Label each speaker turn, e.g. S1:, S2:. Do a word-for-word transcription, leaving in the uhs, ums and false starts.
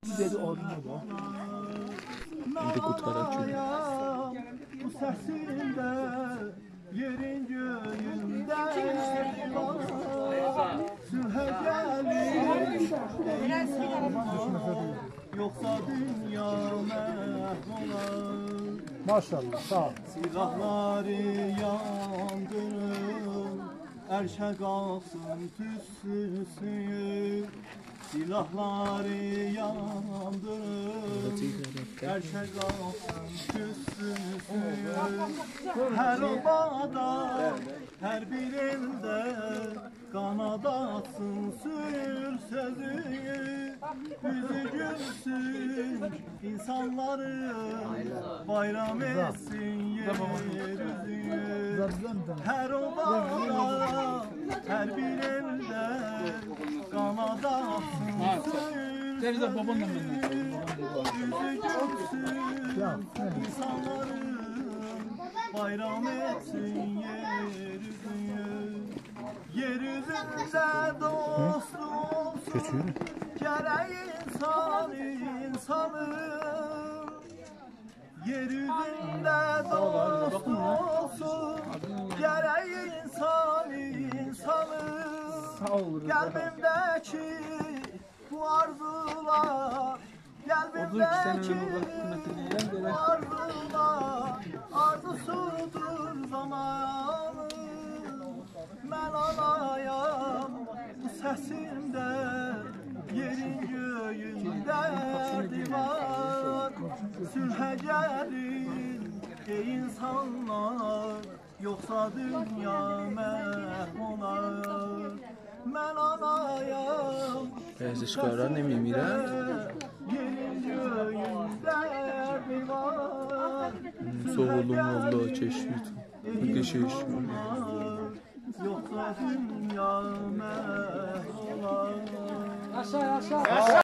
S1: Dedi orada da.
S2: Bir de kurtarak çünkü.
S3: Bu səsində yerin göyündə sülhə gəlir insanlar, yoxsa dünya məhv olar.
S1: Maşallah, sağ ol.
S3: Silahları yandırın, ərşə qalsın tüssüsü. Silahları yandırın, ərşə qalsın tüssüsü. Hər obada, hər bir eldə qanad atsın sür sözü. Üzü gülsün insanların, bayram etsin yeryüzü. Hər obada, hər bir eldə qanad atsın sür sözü. Üzü gülsün insanların, bayram etsin yeryüzü. Yeryüzünde dostu olsun, gerek insan insanın. Yeryüzünde dostu olsun, gerek insan insanın. Kalbimdeki bu arzular, kalbimdeki bu arzular, arzusudur zamanı. Mən alayam bu səsimdə, yerin göyündə divar. Sülhə gəlin ey insanlar, yoxsa dünya məhv olar. Mən alayam
S2: Bəzi çıxarlar nə mimirəm?
S3: yerin göyündə divar.
S2: Soğulum oldu çeşit. Bir geçiş.
S3: Yoksa dünya məhv olar.
S1: Aşağı aşağı.